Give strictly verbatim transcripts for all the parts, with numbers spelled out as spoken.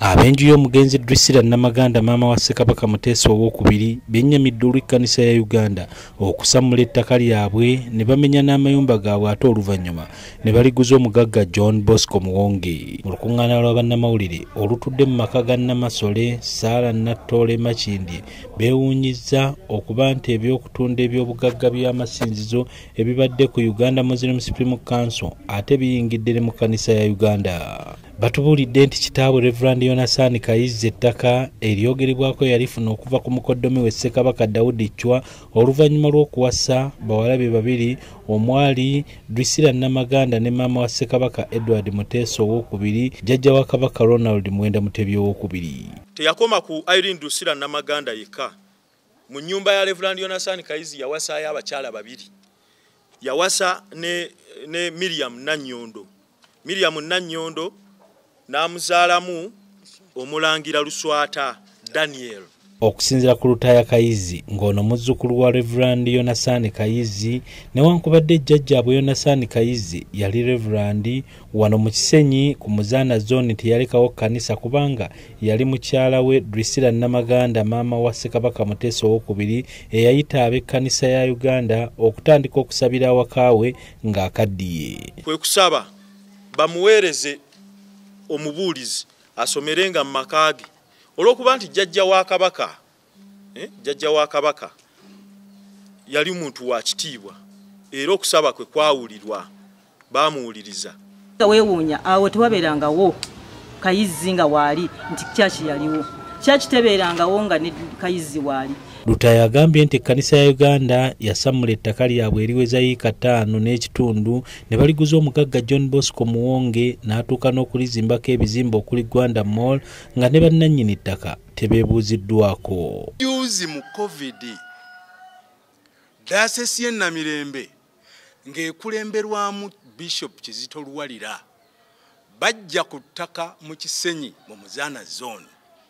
Abenju y'omugenzi Drusilla Namaganda maama wa Ssekabaka Muteesa owokubiri bennyamidde olw'ekkanisa ya Uganda okusamula ettaka lyabwe ne bamenya n'amayumba gaabwe ate oluvannyuma ne baliguza omugagga John Bosco Muwonge. Mu lukuŋŋaana lwa bannamawulire olutudde mu maka ga Namasole, Saara Nattoole Makindye beewuunyizza okuba nti eby'okutunda eby'obugagga by'amasinzizo ebibadde ku Uganda Muslim Supreme Council ate biyingidde ne mu kkanisa ya Uganda. Batubuulidde nti kitaabwe Reverand Yonasaani Kayizi ettaka eryogerebwako yalifuna okuva ku mukoddomi we Ssekabaka Daudi Chwa oluvannyuma lw'okuwasa bawala be babiri omwali Drusilla Namaganda ne maama wa Ssekabaka Edward Muteesa owokubiri, jjajja wa Kabaka Ronald Mwenda Mutebi owokubiri. Teyakoma ku Irene Drusilla Namaganda yekka. Mu nnyumba ya Reverand Yonasaani Kayizi yawasaayo abakyala babiri. Yawasa ne, ne Miriam Nannyondo. Miriam Nannyondo namuzaalamu omulangira Luswata Daniel. Okusinziira ku Lutaaya Kayizi ng'ono muzzukulu wa Reverand Yonasaani Kayizi newankubadde jjajjaabwe Yonasaani Kayizi yali Reverand wano mu Kisenyi ku Muzaana zone teyalekawo kkanisa kubanga yali mukyala we Drusilla Namaganda maama wa Ssekabaka Muteesa owokubiri eyayita ab'ekkanisa ya Uganda okutandika okusabira awakaawe ng'akaddiye. Kwe kusaba bamuweereze omubuulizi asomerenga mu maka ge olw'okuba nti jjajja wa Kabaka eh, jjajja wa Kabaka yali muntu wa kitiibwa era okusaba kwe kwawulirwa baamuwuliriza. Weewuunya awo tewabeerangawo Kayizi nga waali nti kyaki yaliwo kyaki tebeerangawo nga ne Kayizi waali. Lutaaya agambye nti ekkanisa ya Uganda yasamula ettaka lyabwe eriweza yiika ttaano n'ekitundu ne baliguza omugagga John Bosco Muwonge n'atuuka n'okulizimbako ebizimbe okuli Gwanda Mall nga ne bannannyini ttaka tebeebuuziddwako. Yuzi mu COVID dayosesi y'e Namirembe ng'ekulemberwamu Bishop Kizito Luwalira bajja ku ttaka mu Kisenyi mu Muzaana zone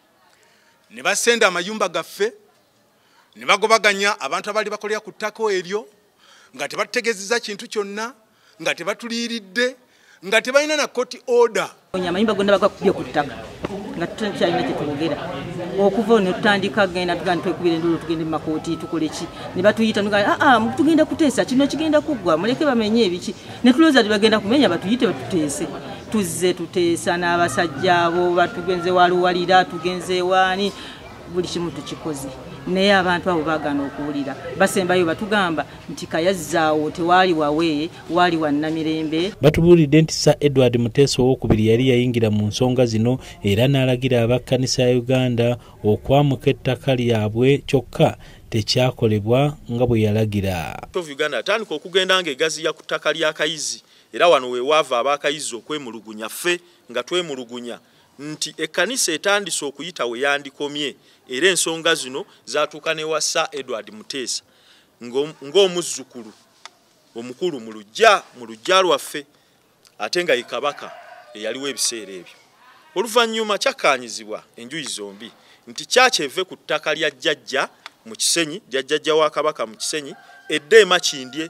ne basenda amayumba gaffe ne bagobaganya abantu abali bakolera ku ttako eryo nga tebategeezezza kintu kyonna nga tebatuliiridde nga tebalina na court order. Amayumba gonna bagakubye ku ttaka nga tukyalina kye twogera okuva ne tutandika genda tugenda twekubira endulu tugende mu makooti tukole ki ne batuyita nuga ah ah tugenda kuteesa kino kigenda kuggwa muleke bamenye ebiki ne tulooza bagenda kumenya batuyite batuteese tuzze tuteesa n'abasajja abo batugenze waluwalira tugenze waani buli kimu tukikoze naye abantu abo baagana okuwulira basembayo batugamba nti kayazzaawo tewaali wawe waali wa Namirembe. Batubuulidde nti Sir Edward Muteesa owokubiri yali yayingira mu nsonga zino era n'alagira abakkanisa ya Uganda okwamuka ettaka lyabwe kyokka tekyakolebwa nga bwe yalagira. Uganda atandika okugenda ng'egaziya ku ttaka lya Kayizi era wano we waava abakayizi okwemulugunya ffe nga twemulugunya nti ekkanisa etandise okuyita we yandikomye era ensonga zino zaatuuka ne wa Sir Edward Muteesa ng'omuzzukulu omukulu mu lujja mu lujja lwaffe ate nga ye Kabaka eyaliwo ebiseera ebyo. Oluvannyuma kyakkaanyizibwa enjuyi zombi nti kyaki eve ku ttaka lya jjajja mu Kisenyi jjajjajja wa Kabaka mu Kisenyi edde e Makindye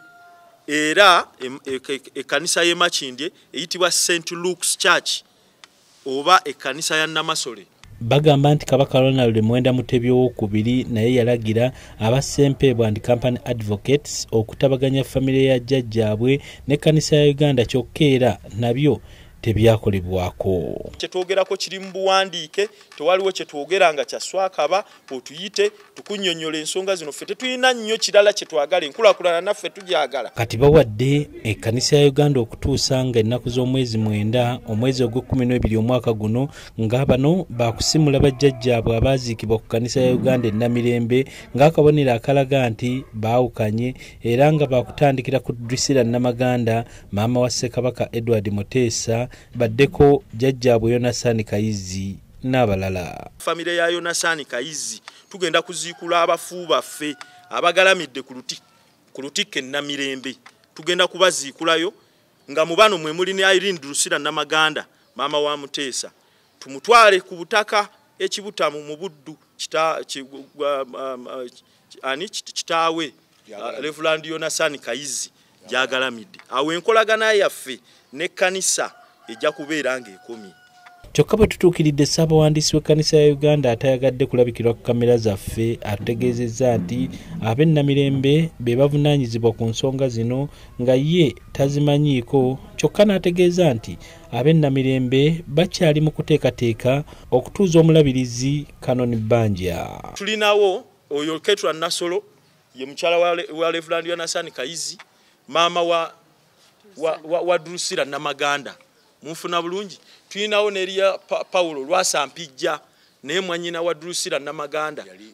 era ekkanisa y'e Makindye eyitibwa Saint Luke's Church oba ekkanisa ya Namasole. Bagamba nti Kabaka Ronald Mwenda Mutebi owokubiri naye yalagira aba Ssempeebwa and Company Advocates okutabaganya famire ya jjajjaabwe n'ekkanisa ya Uganda kyokka era nabyo tebyakolebwako. Kyetwogerako kiri mu buwandiike tewaliwo kyetwogera nga kyaswakaba otuyite tukunnyonnyola ensonga zino ffe tetulina nnyo kirala kyetwagala enkulaakulana naffe tugyagala. Kati bawadde ekkanisa ya Uganda okutuusa nga ennaku z'omwezi mwenda omwezi ogw'ekkumi n'ebiri omwaka guno nga bano baakusimula bajjajjaabwe abaaziikibwa ku kkanisa ya Uganda e Namirembe ng'akabonero akalaga nti baawukanye era nga baakutandikira ku Drusilla Namaganda maama wa Ssekabaka Edward Muteesa baddeko jjajjaabwe Yonasaani Kayizi n'abalala. Famire ya Yonasaani Kayizi tugenda kuziikula abafu baffe abagalamidde ku luti ku lutikko e Namirembe tugenda kubaziikulayo nga mu bano mwe muli ne Irene Drusilla Namaganda maama wa Muteesa tumutwale ku butaka ekibutamu mu Buddu kita ani kitaawe Reverand Yonasaani Kayizi gyagalamidde awo enkolagana yaffe n'ekkanisa ejja kubeera ng'ekomye. Kyokka bwe tutuukiridde ssaabawandiisi w'ekkanisa ya Uganda atayagadde kulabikirwa ku kamera zaffe atutegeezezza nti ab'ennamirembe be bavunaanyizibwa ku nsonga zino nga ye tazimanyiiko, kyokka n'ategeeza nti ab'ennamirembe bakyali mu kuteekateeka okutuuza omulabirizi Canon Banja. Tulinawo oyo Ketra Nasolo ye mukyala wa Reverend Yonasani Kayizi, maama wa wa, wa, wa Drusilla Namaganda. Munfuna bulungi. Tulinawo n'eriya pa, Paulo Lwasampijja naye mwanyina wa Drusilla Namaganda